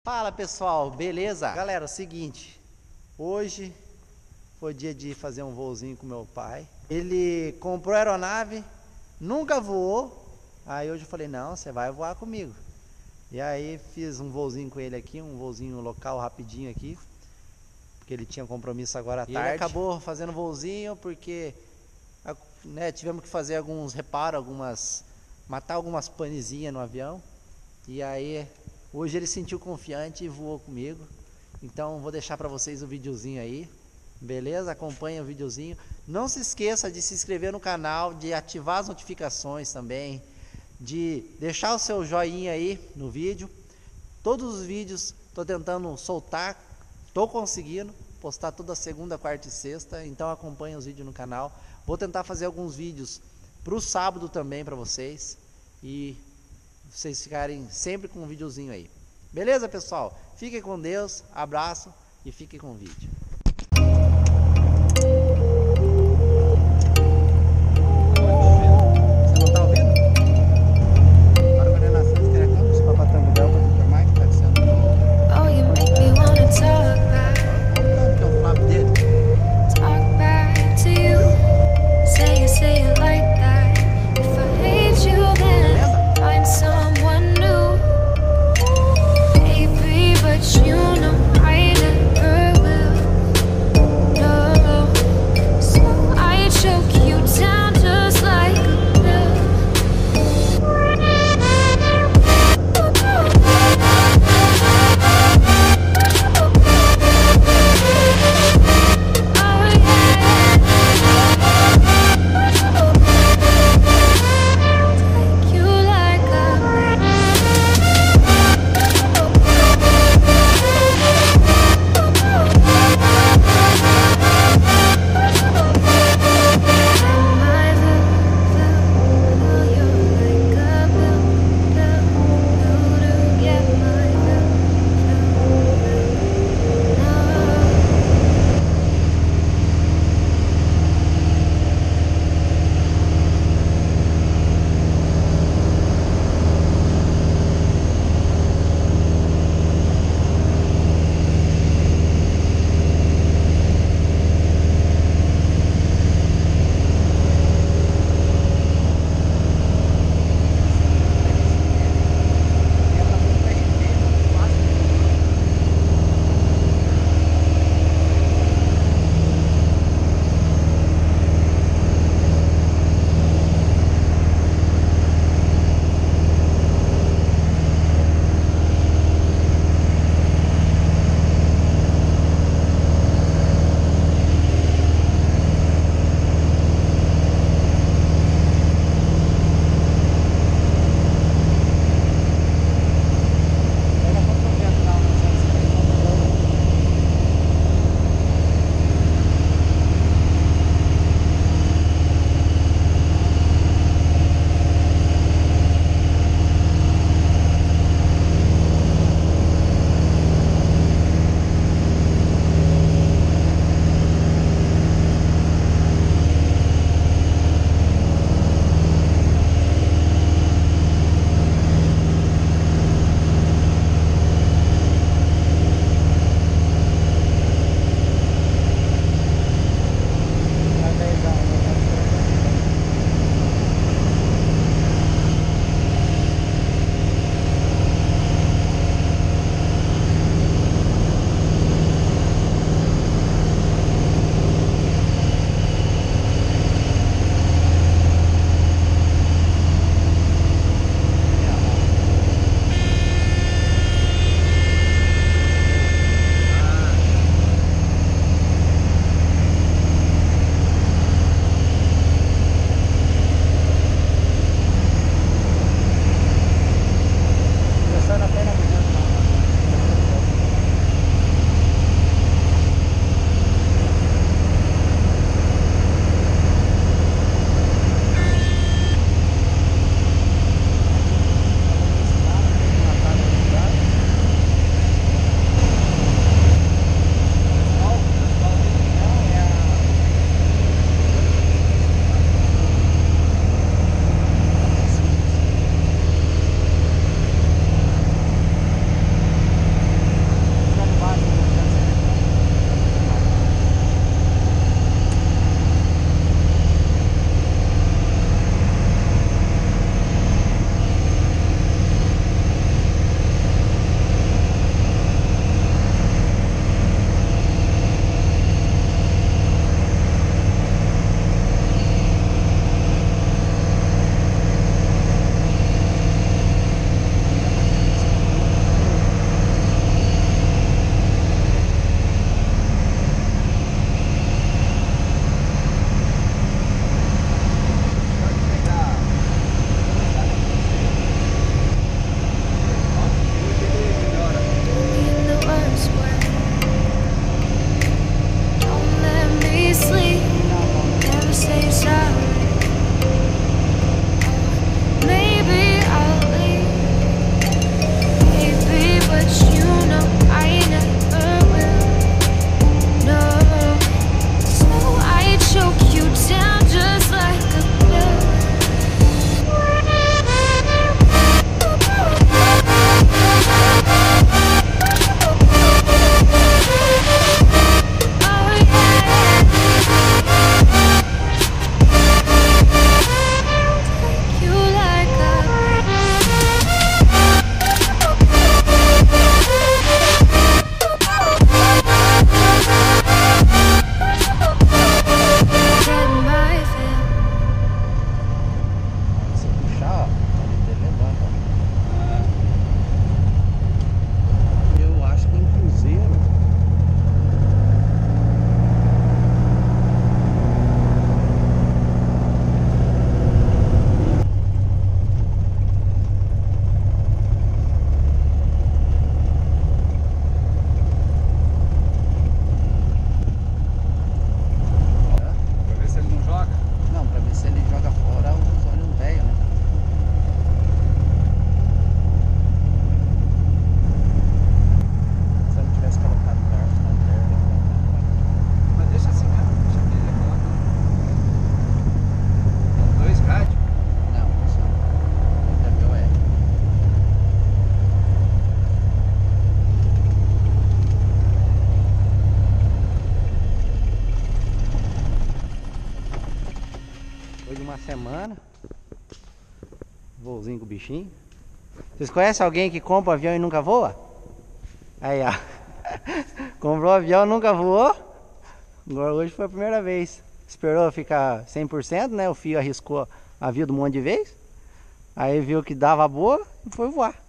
Fala pessoal, beleza? Galera, é o seguinte, hoje foi dia de fazer um voozinho com meu pai. Ele comprou a aeronave, nunca voou, aí hoje eu falei, não, você vai voar comigo. E aí fiz um voozinho com ele aqui, um voozinho local rapidinho aqui, porque ele tinha compromisso agora à tarde. Ele acabou fazendo voozinho porque tivemos que fazer alguns reparos, matar algumas panezinhas no avião. E aí hoje ele sentiu confiante e voou comigo. Então vou deixar para vocês o videozinho aí, beleza? Acompanha o videozinho. Não se esqueça de se inscrever no canal, de ativar as notificações também, de deixar o seu joinha aí no vídeo. Todos os vídeos estou tentando soltar, estou conseguindo postar toda segunda, quarta e sexta. Então acompanha os vídeos no canal. Vou tentar fazer alguns vídeos para o sábado também para vocês, e vocês ficarem sempre com um videozinho aí. Beleza, pessoal? Fiquem com Deus, abraço e fiquem com o vídeo. Você não tá ouvindo? Agora quando ele nascer, você quer a câmera? Se papai Tango para confirmar que tá sendo. Oh, you make me wanna talk back. Olha o que é o flap dele. Talk back to you. Say it like that. If I hate you, then find someone new. Baby, but you know I never will. semana. Voozinho com o bichinho. Vocês conhecem alguém que compra um avião e nunca voa? Aí, ó. Comprou um avião e nunca voou. Agora hoje foi a primeira vez. Esperou ficar 100%, né? O fio arriscou a vida um monte de vez. Aí viu que dava boa e foi voar.